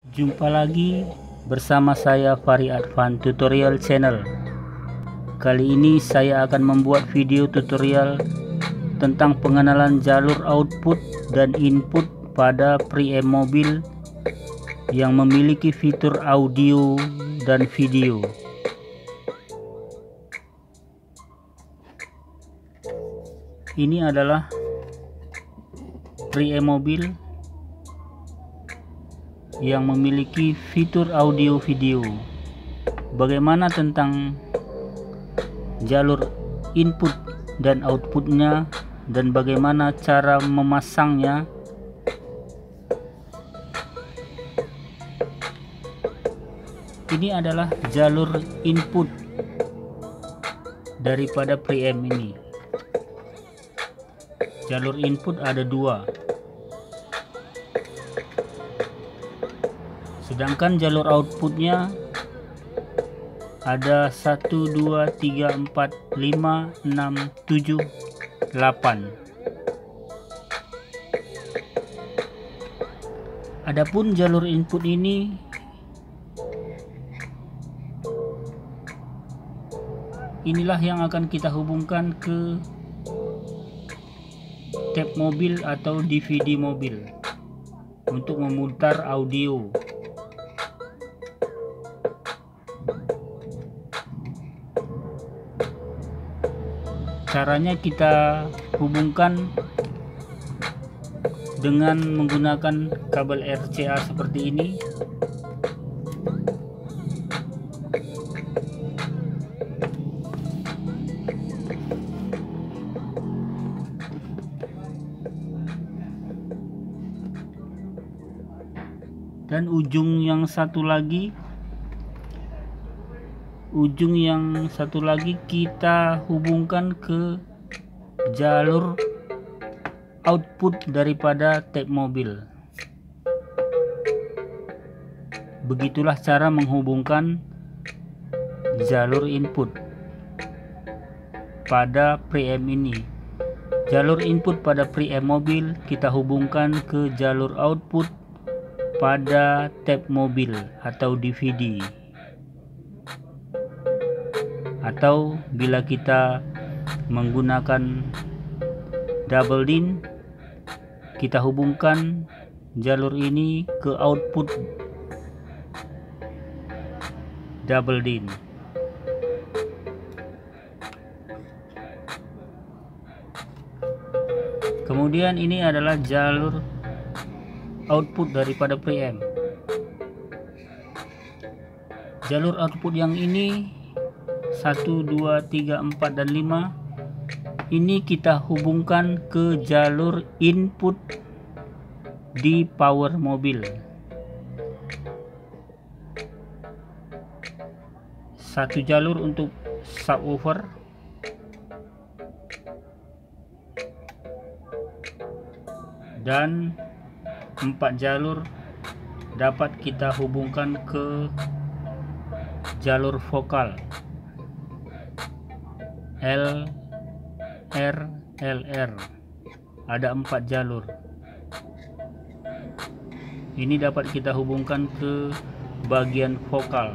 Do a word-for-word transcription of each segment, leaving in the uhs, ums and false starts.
Jumpa lagi bersama saya Fahri Advan Tutorial Channel. Kali ini saya akan membuat video tutorial tentang pengenalan jalur output dan input pada preamp mobil yang memiliki fitur audio dan video. Ini adalah preamp mobil yang memiliki fitur audio video. Bagaimana tentang jalur input dan outputnya, dan bagaimana cara memasangnya? Ini adalah jalur input daripada preamp ini. Jalur input ada dua, sedangkan jalur outputnya ada satu, dua, tiga, empat, lima, enam, tujuh, delapan. Adapun jalur input ini inilah yang akan kita hubungkan ke tape mobil atau D V D mobil untuk memutar audio. Caranya kita hubungkan dengan menggunakan kabel R C A seperti ini. Dan ujung yang satu lagi, ujung yang satu lagi kita hubungkan ke jalur output daripada tape mobil. Begitulah cara menghubungkan jalur input pada preamp ini. Jalur input pada preamp mobil kita hubungkan ke jalur output pada tape mobil atau D V D. Atau bila kita menggunakan double din, kita hubungkan jalur ini ke output double din. Kemudian ini adalah jalur output daripada preamp. Jalur output yang ini satu, dua, tiga, empat, dan lima ini kita hubungkan ke jalur input di power mobil. Satu jalur untuk subwoofer, dan empat jalur dapat kita hubungkan ke jalur vokal L, R, L R. Ada empat jalur. Ini dapat kita hubungkan ke bagian vokal.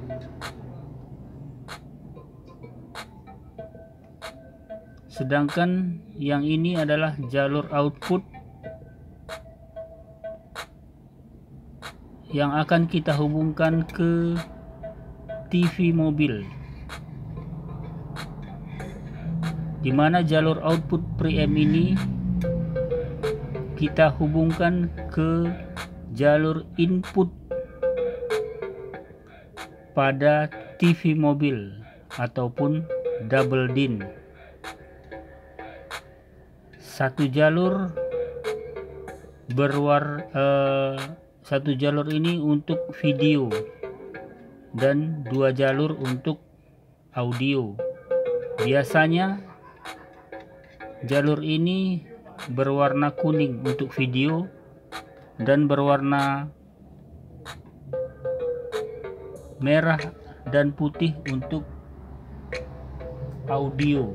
Sedangkan yang ini adalah jalur output yang akan kita hubungkan ke T V mobil, di mana jalur output preamp ini kita hubungkan ke jalur input pada T V mobil ataupun double din. Satu jalur berwar eh, satu jalur ini untuk video dan dua jalur untuk audio. Biasanya jalur ini berwarna kuning untuk video dan berwarna merah dan putih untuk audio.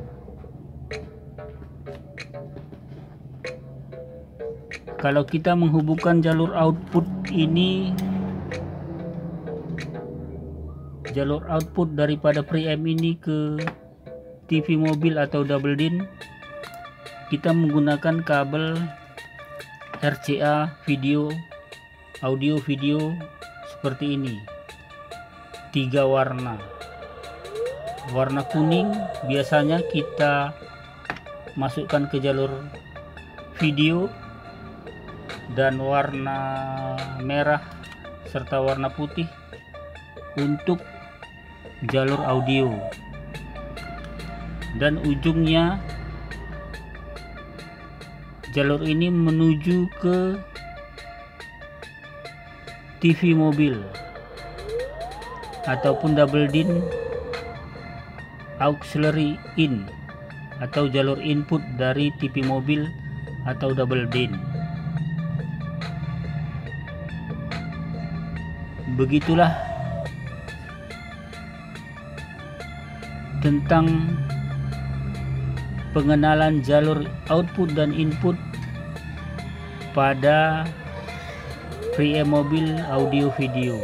Kalau kita menghubungkan jalur output ini jalur output daripada preamp ini ke T V mobil atau double din, kita menggunakan kabel R C A video, audio video seperti ini, tiga warna. Warna kuning biasanya kita masukkan ke jalur video, dan warna merah serta warna putih untuk jalur audio, dan ujungnya jalur ini menuju ke T V mobil ataupun double din auxiliary in atau jalur input dari T V mobil atau double din. Begitulah tentang pengenalan jalur output dan input pada preamp mobil audio video.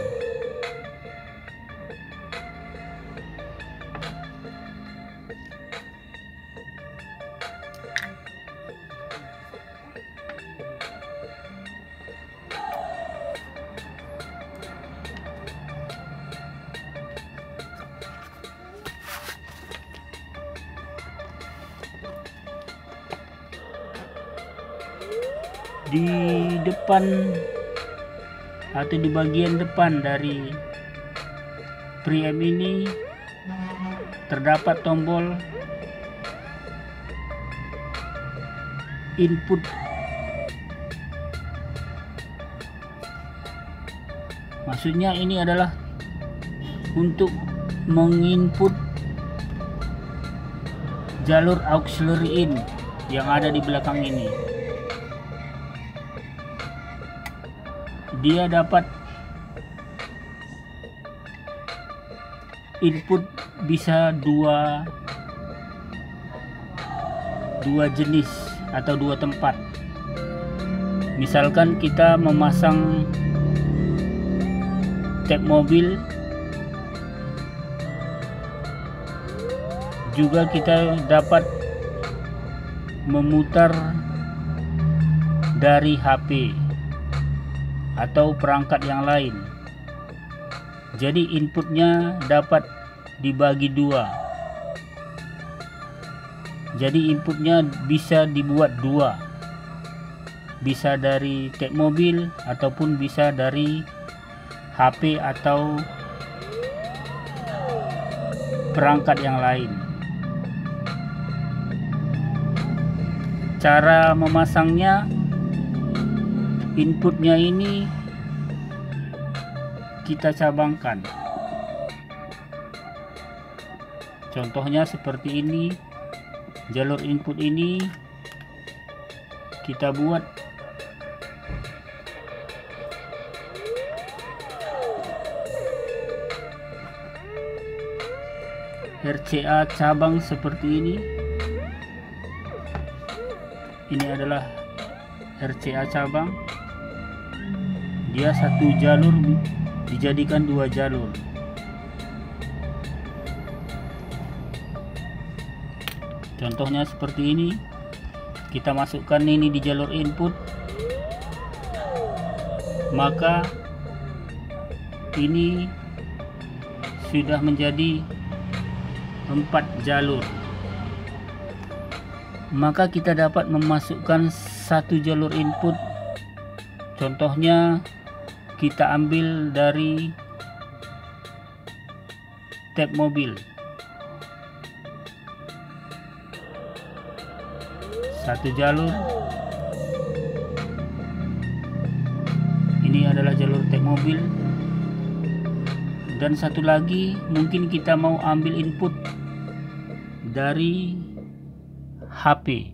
Di depan atau di bagian depan dari preamp ini terdapat tombol input. Maksudnya ini adalah untuk menginput jalur auxiliary in yang ada di belakang ini. Dia dapat input bisa dua dua jenis atau dua tempat. Misalkan kita memasang tab mobil, juga kita dapat memutar dari H P atau perangkat yang lain. Jadi inputnya dapat dibagi dua. Jadi inputnya bisa dibuat dua, bisa dari tab mobil ataupun bisa dari H P atau perangkat yang lain. Cara memasangnya, inputnya ini kita cabangkan. Contohnya seperti ini. Jalur input ini kita buat R C A cabang seperti ini. Ini adalah R C A cabang. Dia satu jalur dijadikan dua jalur. Contohnya seperti ini. Kita masukkan ini di jalur input, maka ini sudah menjadi empat jalur. Maka kita dapat memasukkan satu jalur input. Contohnya kita ambil dari tab mobil, satu jalur. Ini adalah jalur tab mobil. Dan satu lagi, mungkin kita mau ambil input dari H P,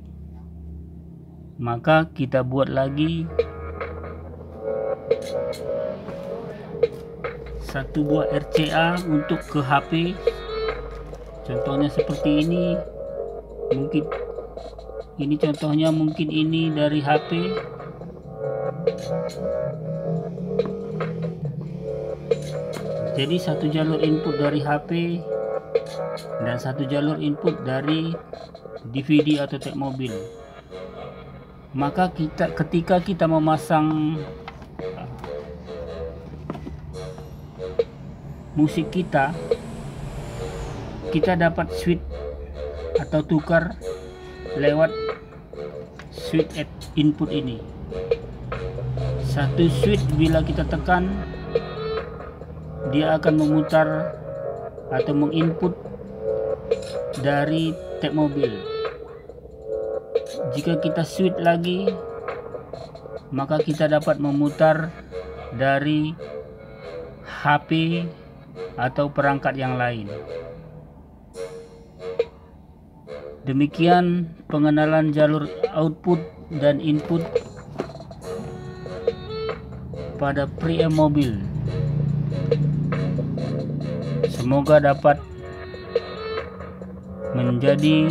maka kita buat lagi satu buah R C A untuk ke H P. Contohnya seperti ini. Mungkin ini contohnya, mungkin ini dari H P. Jadi satu jalur input dari H P dan satu jalur input dari D V D atau tape mobil. Maka kita ketika kita memasang musik kita, kita dapat switch atau tukar lewat switch input ini. Satu switch bila kita tekan, dia akan memutar atau menginput dari tape mobil. Jika kita switch lagi, maka kita dapat memutar dari H P atau perangkat yang lain. Demikian pengenalan jalur output dan input pada preamp mobil. Semoga dapat menjadi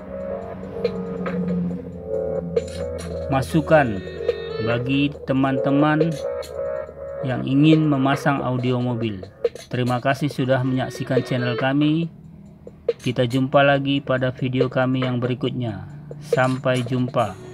masukan bagi teman-teman yang ingin memasang audio mobil. Terima kasih sudah menyaksikan channel kami. Kita jumpa lagi pada video kami yang berikutnya. Sampai jumpa.